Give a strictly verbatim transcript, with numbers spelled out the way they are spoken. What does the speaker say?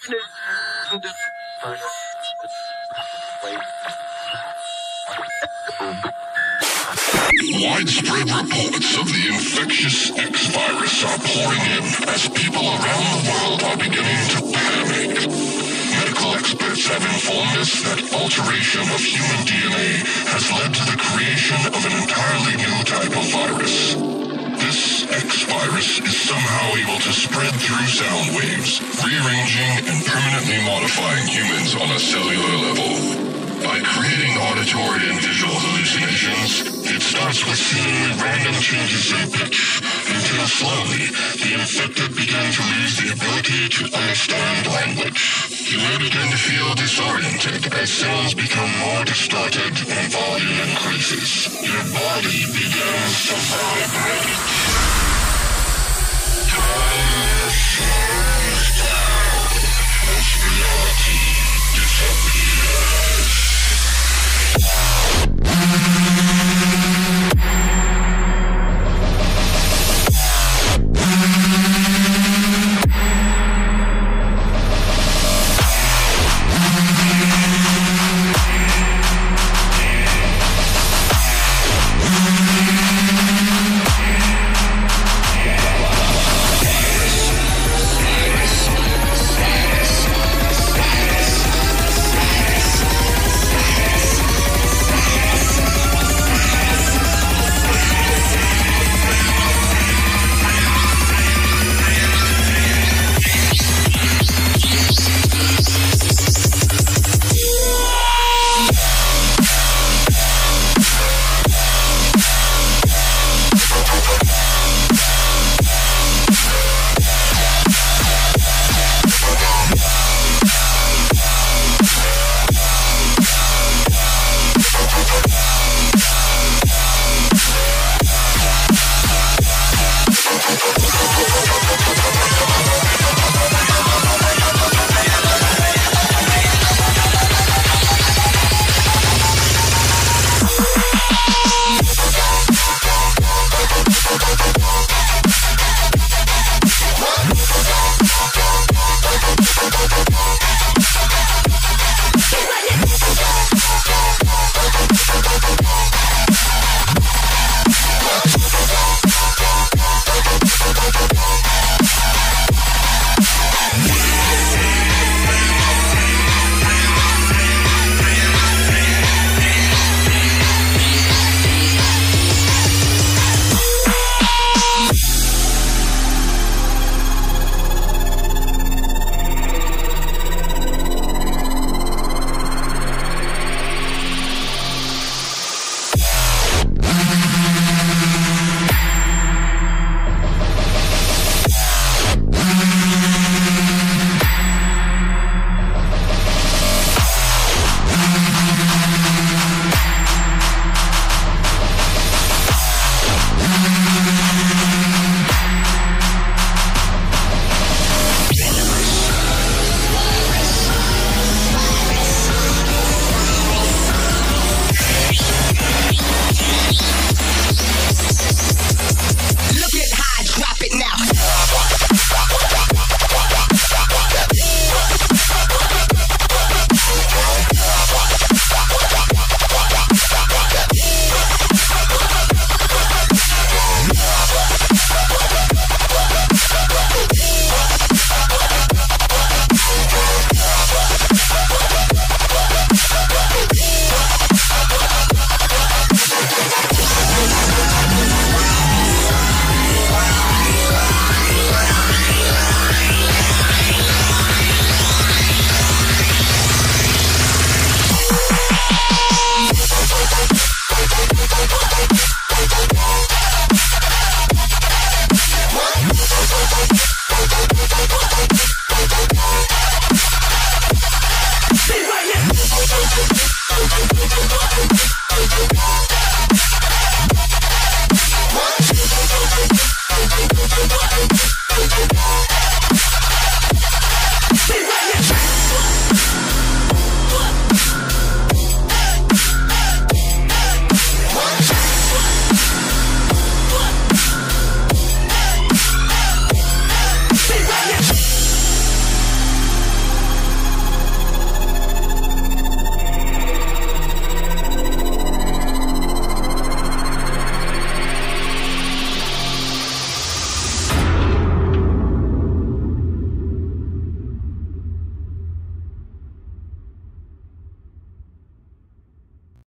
Widespread reports of the infectious X virus are pouring in as people around the world are beginning to panic. Medical experts have informed us that alteration of human D N A has led to the creation of an entirely new type of virus. This X virus is somehow able to spread through sound waves, rearranging and permanently modifying humans on a cellular level. By creating auditory and visual hallucinations, it starts with seemingly random changes in pitch, until slowly, the infected begin to lose the ability to understand language. You may begin to feel disoriented as sounds become more distorted and volume increases. Your body begins to vibrate. Time